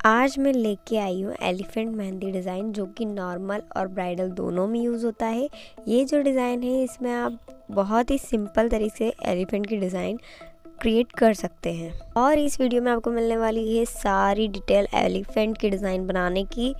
आज मैं लेके आई हूँ एलिफेंट मेहंदी डिज़ाइन, जो कि नॉर्मल और ब्राइडल दोनों में यूज़ होता है। ये जो डिज़ाइन है इसमें आप बहुत ही सिंपल तरीके से एलिफेंट की डिज़ाइन क्रिएट कर सकते हैं। और इस वीडियो में आपको मिलने वाली है सारी डिटेल एलिफेंट की डिज़ाइन बनाने की।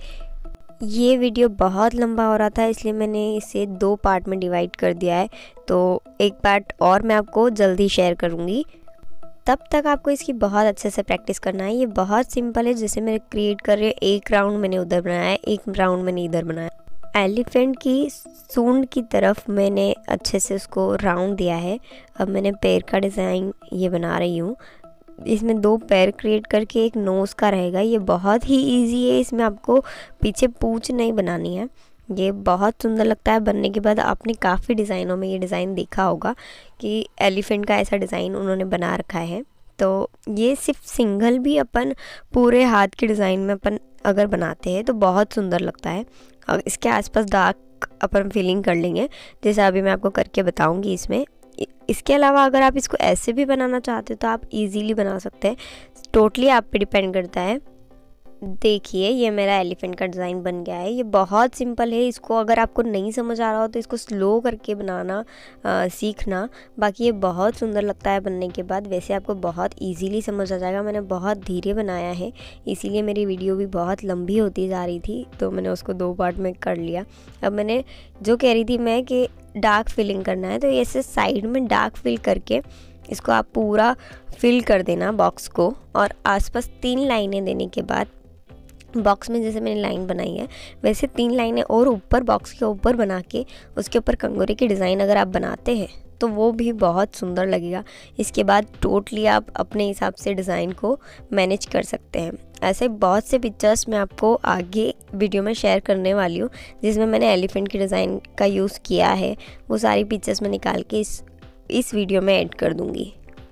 ये वीडियो बहुत लंबा हो रहा था, इसलिए मैंने इसे 2 पार्ट में डिवाइड कर दिया है। तो एक पार्ट और मैं आपको जल्दी शेयर करूँगी। तब तक आपको इसकी बहुत अच्छे से प्रैक्टिस करना है। ये बहुत सिंपल है। जैसे मैं क्रिएट कर रही हूँ, एक राउंड मैंने उधर बनाया है, एक राउंड मैंने इधर बनाया। एलिफेंट की सूंड की तरफ मैंने अच्छे से उसको राउंड दिया है। अब मैंने पैर का डिज़ाइन ये बना रही हूँ। इसमें 2 पैर क्रिएट करके एक नोज़ का रहेगा। ये बहुत ही ईजी है। इसमें आपको पीछे पूंछ नहीं बनानी है। ये बहुत सुंदर लगता है बनने के बाद। आपने काफ़ी डिज़ाइनों में ये डिज़ाइन देखा होगा कि एलिफेंट का ऐसा डिज़ाइन उन्होंने बना रखा है। तो ये सिर्फ सिंगल भी अपन पूरे हाथ के डिज़ाइन में अपन अगर बनाते हैं तो बहुत सुंदर लगता है। और इसके आसपास डार्क अपन फिलिंग कर लेंगे, जैसे अभी मैं आपको करके बताऊंगी इसमें। इसके अलावा अगर आप इसको ऐसे भी बनाना चाहते हो तो आप इजीली बना सकते हैं। टोटली आप पे डिपेंड करता है। देखिए, ये मेरा एलिफेंट का डिज़ाइन बन गया है। ये बहुत सिंपल है। इसको अगर आपको नहीं समझ आ रहा हो तो इसको स्लो करके बनाना सीखना। बाकी ये बहुत सुंदर लगता है बनने के बाद। वैसे आपको बहुत इजीली समझ आ जाएगा। मैंने बहुत धीरे बनाया है, इसीलिए मेरी वीडियो भी बहुत लंबी होती जा रही थी, तो मैंने उसको 2 पार्ट में कर लिया। अब मैंने जो कह रही थी मैं कि डार्क फिलिंग करना है, तो ऐसे साइड में डार्क फिल करके इसको आप पूरा फिल कर देना बॉक्स को। और आसपास 3 लाइनें देने के बाद बॉक्स में जैसे मैंने लाइन बनाई है वैसे 3 लाइनें और ऊपर बॉक्स के ऊपर बना के उसके ऊपर कंगोरे की डिज़ाइन अगर आप बनाते हैं तो वो भी बहुत सुंदर लगेगा। इसके बाद टोटली आप अपने हिसाब से डिज़ाइन को मैनेज कर सकते हैं। ऐसे बहुत से पिक्चर्स मैं आपको आगे वीडियो में शेयर करने वाली हूँ, जिसमें मैंने एलिफेंट की डिज़ाइन का यूज़ किया है। वो सारी पिक्चर्स मैं निकाल के इस वीडियो में ऐड कर दूँगी,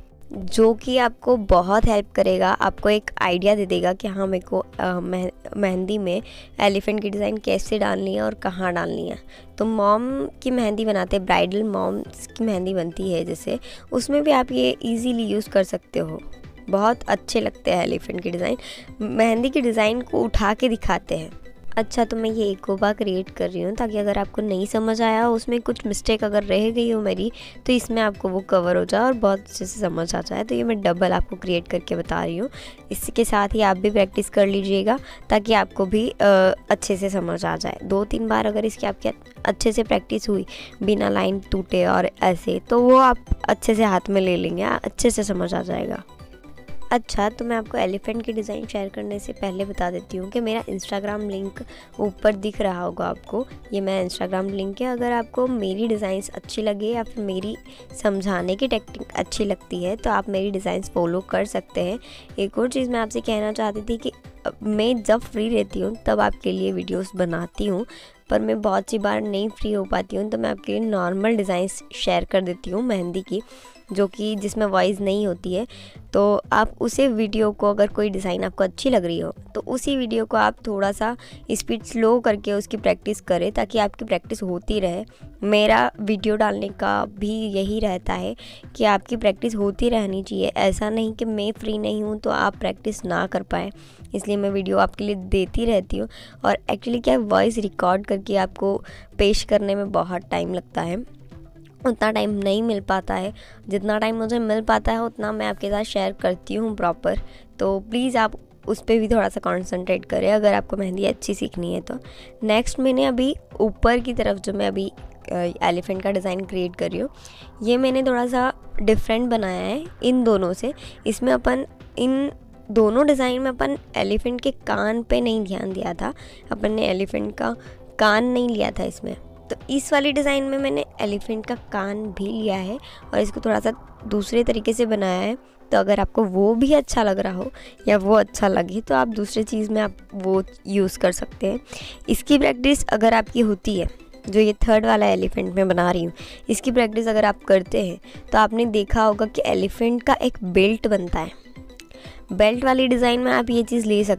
जो कि आपको बहुत हेल्प करेगा। आपको एक आइडिया दे देगा कि हाँ, मेरे को मेहंदी में एलिफेंट की डिज़ाइन कैसे डालनी है और कहाँ डालनी है। तो मॉम की मेहंदी बनाते हैं, ब्राइडल मॉम्स की मेहंदी बनती है जैसे, उसमें भी आप ये इजीली यूज़ कर सकते हो। बहुत अच्छे लगते हैं एलिफेंट की डिज़ाइन। मेहंदी की डिज़ाइन को उठा के दिखाते हैं। अच्छा, तो मैं ये एकोबा क्रिएट कर रही हूँ ताकि अगर आपको नहीं समझ आया, उसमें कुछ मिस्टेक अगर रह गई हो मेरी, तो इसमें आपको वो कवर हो जाए और बहुत अच्छे से समझ आ जाए। तो ये मैं डबल आपको क्रिएट करके बता रही हूँ। इसके साथ ही आप भी प्रैक्टिस कर लीजिएगा ताकि आपको भी अच्छे से समझ आ जाए। 2-3 बार अगर इसकी आपके अच्छे से प्रैक्टिस हुई बिना लाइन टूटे और ऐसे, तो वो आप अच्छे से हाथ में ले लेंगे, अच्छे से समझ आ जाएगा। अच्छा, तो मैं आपको एलिफेंट की डिज़ाइन शेयर करने से पहले बता देती हूँ कि मेरा इंस्टाग्राम लिंक ऊपर दिख रहा होगा आपको। ये मेरा इंस्टाग्राम लिंक है। अगर आपको मेरी डिज़ाइंस अच्छी लगे या फिर मेरी समझाने की टेक्निक अच्छी लगती है तो आप मेरी डिज़ाइंस फॉलो कर सकते हैं। एक और चीज़ मैं आपसे कहना चाहती थी कि मैं जब फ्री रहती हूँ तब आपके लिए वीडियोस बनाती हूँ, पर मैं बहुत सी बार नहीं फ्री हो पाती हूँ, तो मैं आपके लिए नॉर्मल डिज़ाइंस शेयर कर देती हूँ मेहंदी की, जो कि जिसमें वॉइस नहीं होती है। तो आप उसे वीडियो को, अगर कोई डिज़ाइन आपको अच्छी लग रही हो तो उसी वीडियो को आप थोड़ा सा स्पीड स्लो करके उसकी प्रैक्टिस करें ताकि आपकी प्रैक्टिस होती रहे। मेरा वीडियो डालने का भी यही रहता है कि आपकी प्रैक्टिस होती रहनी चाहिए। ऐसा नहीं कि मैं फ्री नहीं हूँ तो आप प्रैक्टिस ना कर पाएँ, इसलिए मैं वीडियो आपके लिए देती रहती हूँ। और एक्चुअली क्या है, वॉइस रिकॉर्ड करके आपको पेश करने में बहुत टाइम लगता है, उतना टाइम नहीं मिल पाता है। जितना टाइम मुझे मिल पाता है उतना मैं आपके साथ शेयर करती हूँ प्रॉपर। तो प्लीज़ आप उस पर भी थोड़ा सा कंसंट्रेट करें अगर आपको मेहंदी अच्छी सीखनी है तो। नेक्स्ट मैंने अभी ऊपर की तरफ जो मैं अभी एलिफेंट का डिज़ाइन क्रिएट कर रही हूँ, ये मैंने थोड़ा सा डिफरेंट बनाया है इन दोनों से। इसमें अपन इन दोनों डिज़ाइन में अपन एलिफेंट के कान पे नहीं ध्यान दिया था, अपन ने एलिफेंट का कान नहीं लिया था इसमें। तो इस वाली डिज़ाइन में मैंने एलिफेंट का कान भी लिया है और इसको थोड़ा सा दूसरे तरीके से बनाया है। तो अगर आपको वो भी अच्छा लग रहा हो या वो अच्छा लगे तो आप दूसरी चीज़ में आप वो यूज़ कर सकते हैं। इसकी प्रैक्टिस अगर आपकी होती है, जो ये 3rd वाला एलिफेंट में बना रही हूँ, इसकी प्रैक्टिस अगर आप करते हैं तो आपने देखा होगा कि एलिफेंट का एक बेल्ट बनता है। बेल्ट वाली डिज़ाइन में आप ये चीज़ ले सकते हो।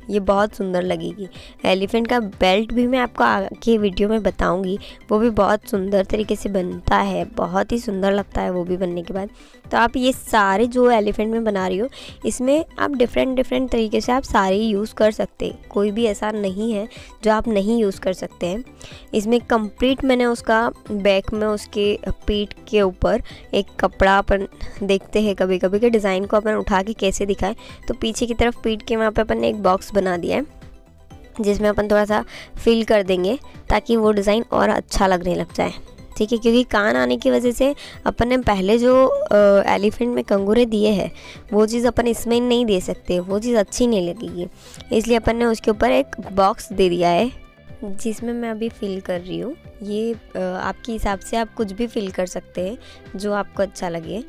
ये बहुत सुंदर लगेगी। एलिफेंट का बेल्ट भी मैं आपको आगे वीडियो में बताऊंगी, वो भी बहुत सुंदर तरीके से बनता है, बहुत ही सुंदर लगता है वो भी बनने के बाद। तो आप ये सारे जो एलिफेंट में बना रही हो, इसमें आप डिफरेंट तरीके से आप सारे यूज़ कर सकते हैं, कोई भी ऐसा नहीं है जो आप नहीं यूज़ कर सकते हैं। इसमें कंप्लीट मैंने उसका बैक में उसके पीठ के ऊपर एक कपड़ा, अपन देखते हैं कभी कभी कि डिज़ाइन को अपन उठा के कैसे दिखाएं, तो पीछे की तरफ पीठ के वहाँ पे अपन ने एक बॉक्स बना दिया है जिसमें अपन थोड़ा सा फिल कर देंगे ताकि वो डिज़ाइन और अच्छा लगने लग जाए। ठीक है, क्योंकि कान आने की वजह से अपन ने पहले जो एलिफेंट में कंगूरे दिए हैं वो चीज़ अपन इसमें नहीं दे सकते, वो चीज़ अच्छी नहीं लगेगी, इसलिए अपन ने उसके ऊपर एक बॉक्स दे दिया है जिसमें मैं अभी फिल कर रही हूँ। ये आपके हिसाब से आप कुछ भी फिल कर सकते हैं जो आपको अच्छा लगे।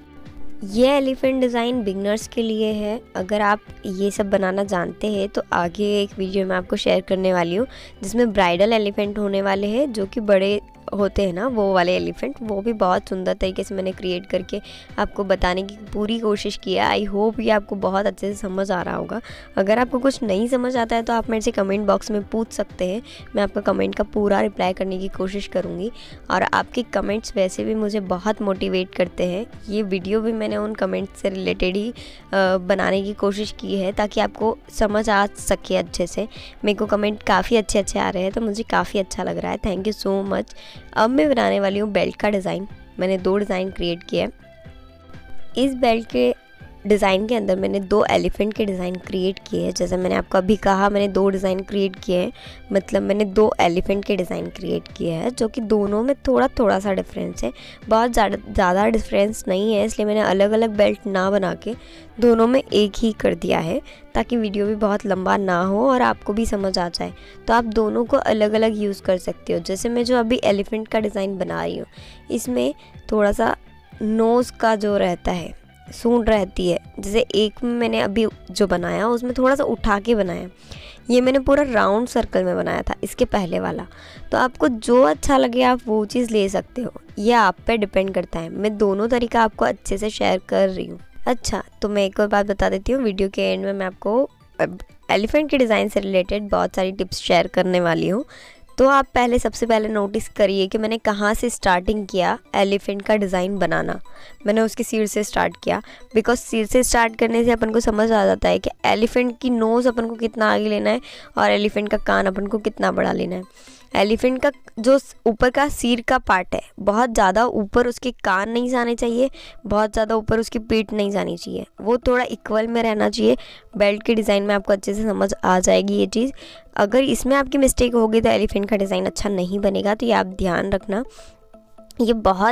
ये एलिफेंट डिज़ाइन बिगनर्स के लिए है। अगर आप ये सब बनाना जानते हैं तो आगे एक वीडियो मैं आपको शेयर करने वाली हूँ जिसमें ब्राइडल एलिफेंट होने वाले हैं, जो कि बड़े होते हैं ना वो वाले एलिफेंट, वो भी बहुत सुंदर तरीके से मैंने क्रिएट करके आपको बताने की पूरी कोशिश की है। आई होप ये आपको बहुत अच्छे से समझ आ रहा होगा। अगर आपको कुछ नहीं समझ आता है तो आप मेरे से कमेंट बॉक्स में पूछ सकते हैं, मैं आपका कमेंट का पूरा रिप्लाई करने की कोशिश करूँगी। और आपके कमेंट्स वैसे भी मुझे बहुत मोटिवेट करते हैं। ये वीडियो भी मैंने उन कमेंट्स से रिलेटेड ही बनाने की कोशिश की है ताकि आपको समझ आ सके अच्छे से। मेरे को कमेंट काफ़ी अच्छे आ रहे हैं तो मुझे काफ़ी अच्छा लग रहा है, थैंक यू सो मच। अब मैं बनाने वाली हूँ बेल्ट का डिज़ाइन। मैंने 2 डिज़ाइन क्रिएट किए हैं। इस बेल्ट के डिज़ाइन के अंदर मैंने 2 एलिफेंट के डिज़ाइन क्रिएट किए हैं। जैसे मैंने आपको अभी कहा, मैंने 2 डिज़ाइन क्रिएट किए हैं, मतलब मैंने 2 एलिफेंट के डिज़ाइन क्रिएट किए हैं, जो कि दोनों में थोड़ा सा डिफरेंस है, बहुत ज़्यादा डिफरेंस नहीं है। इसलिए मैंने अलग अलग बेल्ट ना बना के दोनों में एक ही कर दिया है ताकि वीडियो भी बहुत लंबा ना हो और आपको भी समझ आ जाए। तो आप दोनों को अलग अलग यूज़ कर सकते हो। जैसे मैं जो अभी एलिफेंट का डिज़ाइन बना रही हूँ, इसमें थोड़ा सा नोज़ का जो रहता है, सूंड रहती है। जैसे एक में मैंने अभी जो बनाया उसमें थोड़ा सा उठा के बनाया, ये मैंने पूरा राउंड सर्कल में बनाया था इसके पहले वाला। तो आपको जो अच्छा लगे आप वो चीज़ ले सकते हो, ये आप पे डिपेंड करता है। मैं दोनों तरीका आपको अच्छे से शेयर कर रही हूँ। अच्छा, तो मैं एक और बात बता देती हूँ, वीडियो के एंड में मैं आपको एलिफेंट के डिज़ाइन से रिलेटेड बहुत सारी टिप्स शेयर करने वाली हूँ। तो आप सबसे पहले नोटिस करिए कि मैंने कहाँ से स्टार्टिंग किया एलिफेंट का डिज़ाइन बनाना। मैंने उसके सिर से स्टार्ट किया, बिकॉज सिर से स्टार्ट करने से अपन को समझ आ जाता है कि एलिफेंट की नोज़ अपन को कितना आगे लेना है और एलिफेंट का कान अपन को कितना बड़ा लेना है। एलिफेंट का जो ऊपर का सिर का पार्ट है, बहुत ज़्यादा ऊपर उसके कान नहीं जाने चाहिए, बहुत ज़्यादा ऊपर उसकी पीठ नहीं जानी चाहिए, वो थोड़ा इक्वल में रहना चाहिए। बेल्ट के डिज़ाइन में आपको अच्छे से समझ आ जाएगी ये चीज़। अगर इसमें आपकी मिस्टेक होगी तो एलिफेंट का डिज़ाइन अच्छा नहीं बनेगा। तो ये आप ध्यान रखना, ये बहुत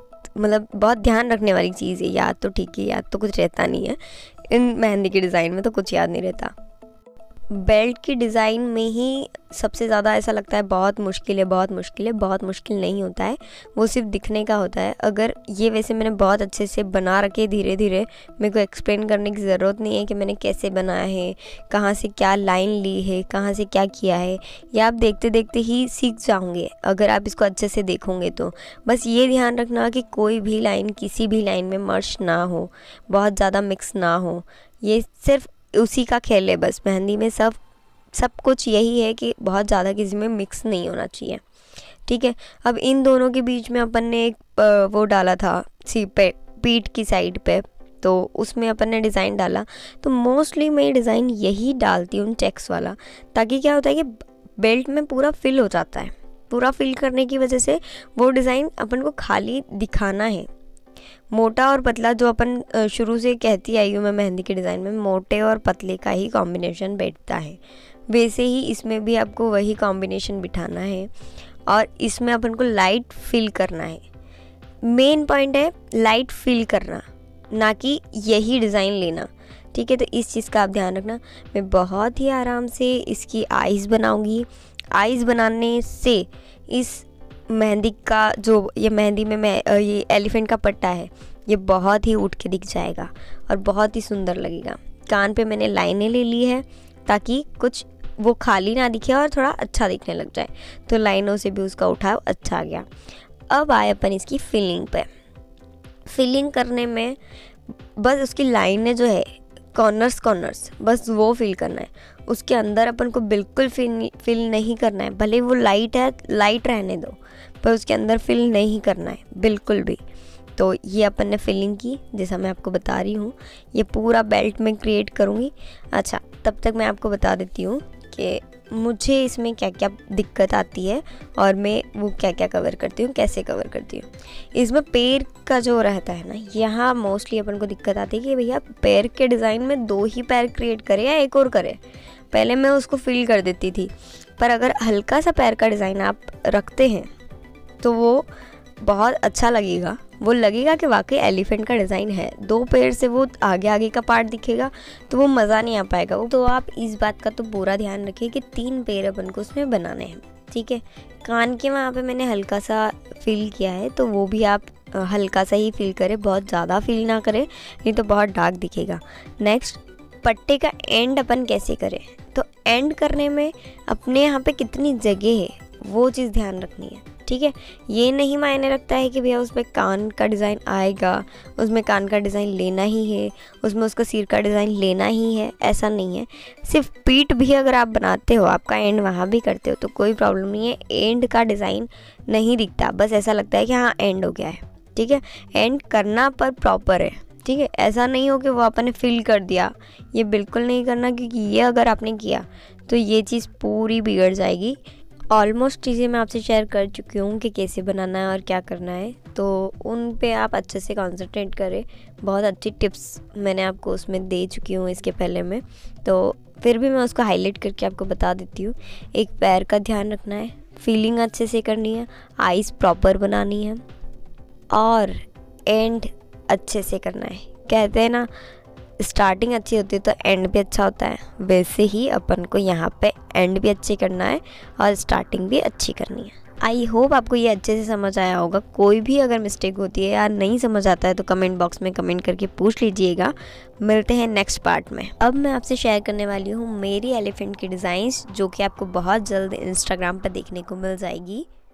ध्यान रखने वाली चीज़ है। याद तो ठीक है, याद तो कुछ रहता नहीं है, इन मेहंदी के डिज़ाइन में तो कुछ याद नहीं रहता। बेल्ट की डिज़ाइन में ही सबसे ज़्यादा ऐसा लगता है बहुत मुश्किल है, बहुत मुश्किल नहीं होता है, वो सिर्फ दिखने का होता है। अगर ये वैसे मैंने बहुत अच्छे से बना रखे, धीरे धीरे मेरे को एक्सप्लेन करने की ज़रूरत नहीं है कि मैंने कैसे बनाया है, कहाँ से क्या लाइन ली है, कहाँ से क्या किया है, ये आप देखते देखते ही सीख जाओगे अगर आप इसको अच्छे से देखोगे तो। बस ये ध्यान रखना कि कोई भी लाइन किसी भी लाइन में मर्ज ना हो, बहुत ज़्यादा मिक्स ना हो, ये सिर्फ उसी का खेल है। बस मेहंदी में सब कुछ यही है कि बहुत ज़्यादा किसी में मिक्स नहीं होना चाहिए। ठीक है, अब इन दोनों के बीच में अपन ने एक वो डाला था सिर पे, पीठ की साइड पे, तो उसमें अपन ने डिज़ाइन डाला। तो मोस्टली मैं डिज़ाइन यही डालती हूँ चेक्स वाला, ताकि क्या होता है कि बेल्ट में पूरा फिल हो जाता है। पूरा फिल करने की वजह से वो डिज़ाइन अपन को खाली दिखाना है। मोटा और पतला जो अपन शुरू से कहती आई हूँ मैं मेहंदी के डिज़ाइन में, मोटे और पतले का ही कॉम्बिनेशन बैठता है, वैसे ही इसमें भी आपको वही कॉम्बिनेशन बिठाना है और इसमें अपन को लाइट फिल करना है। मेन पॉइंट है लाइट फिल करना, ना कि यही डिज़ाइन लेना। ठीक है, तो इस चीज़ का आप ध्यान रखना। मैं बहुत ही आराम से इसकी आइज़ बनाऊँगी। आइज़ बनाने से इस मेहंदी का जो ये मेहंदी में ये एलिफेंट का पट्टा है, ये बहुत ही उठ के दिख जाएगा और बहुत ही सुंदर लगेगा। कान पे मैंने लाइनें ले ली है ताकि कुछ वो खाली ना दिखे और थोड़ा अच्छा दिखने लग जाए, तो लाइनों से भी उसका उठाव अच्छा आ गया। अब आए अपन इसकी फिलिंग पे। फिलिंग करने में बस उसकी लाइनें जो है कॉर्नर्स बस वो फिल करना है। उसके अंदर अपन को बिल्कुल फिल नहीं करना है, भले वो लाइट है लाइट रहने दो, पर उसके अंदर फिल नहीं करना है बिल्कुल भी। तो ये अपन ने फिलिंग की, जैसा मैं आपको बता रही हूँ, ये पूरा बेल्ट में क्रिएट करूँगी। अच्छा, तब तक मैं आपको बता देती हूँ कि मुझे इसमें क्या क्या दिक्कत आती है और मैं वो क्या क्या कवर करती हूँ, कैसे कवर करती हूँ। इसमें पैर का जो रहता है ना, यहाँ मोस्टली अपन को दिक्कत आती है कि भैया पैर के डिज़ाइन में 2 ही पैर क्रिएट करें या एक और करें। पहले मैं उसको फिल कर देती थी, पर अगर हल्का सा पैर का डिज़ाइन आप रखते हैं तो वो बहुत अच्छा लगेगा। वो लगेगा कि वाकई एलिफेंट का डिज़ाइन है। 2 पैर से वो आगे का पार्ट दिखेगा तो वो मज़ा नहीं आ पाएगा। तो आप इस बात का तो पूरा ध्यान रखिए कि 3 पैर अपन को उसमें बनाने हैं, ठीक है। कान के वहाँ पे मैंने हल्का सा फिल किया है, तो वो भी आप हल्का सा ही फिल करें, बहुत ज़्यादा फिल ना करें, नहीं तो बहुत डार्क दिखेगा। नेक्स्ट, पट्टे का एंड अपन कैसे करें, तो एंड करने में अपने यहाँ पे कितनी जगह है वो चीज़ ध्यान रखनी है, ठीक है। ये नहीं मायने रखता है कि भैया उसमें कान का डिज़ाइन आएगा, उसमें कान का डिज़ाइन लेना ही है, उसमें उसका सिर का डिज़ाइन लेना ही है, ऐसा नहीं है। सिर्फ पीठ भी अगर आप बनाते हो, आपका एंड वहाँ भी करते हो तो कोई प्रॉब्लम नहीं है। एंड का डिज़ाइन नहीं दिखता, बस ऐसा लगता है कि हाँ एंड हो गया है, ठीक है। एंड करना पर प्रॉपर है, ठीक है। ऐसा नहीं हो कि वो आपने फिल कर दिया, ये बिल्कुल नहीं करना, क्योंकि ये अगर आपने किया तो ये चीज़ पूरी बिगड़ जाएगी। ऑलमोस्ट चीज़ें मैं आपसे शेयर कर चुकी हूँ कि कैसे बनाना है और क्या करना है, तो उन पे आप अच्छे से कंसंट्रेट करें। बहुत अच्छी टिप्स मैंने आपको उसमें दे चुकी हूँ इसके पहले में, तो फिर भी मैं उसको हाईलाइट करके आपको बता देती हूँ। एक पैर का ध्यान रखना है, फीलिंग अच्छे से करनी है, आइज़ प्रॉपर बनानी है और एंड अच्छे से करना है। कहते हैं ना, स्टार्टिंग अच्छी होती है तो एंड भी अच्छा होता है, वैसे ही अपन को यहाँ पे एंड भी अच्छी करना है और स्टार्टिंग भी अच्छी करनी है। आई होप आपको ये अच्छे से समझ आया होगा। कोई भी अगर मिस्टेक होती है या नहीं समझ आता है तो कमेंट बॉक्स में कमेंट करके पूछ लीजिएगा। मिलते हैं नेक्स्ट पार्ट में। अब मैं आपसे शेयर करने वाली हूँ मेरी एलिफेंट की डिज़ाइंस, जो कि आपको बहुत जल्द इंस्टाग्राम पर देखने को मिल जाएगी।